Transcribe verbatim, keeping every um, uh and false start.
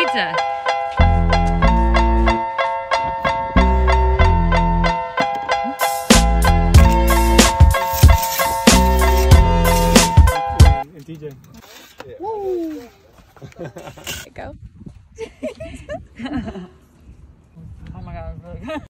later. And T J. Yeah. Woo! Go. Oh my god, really good.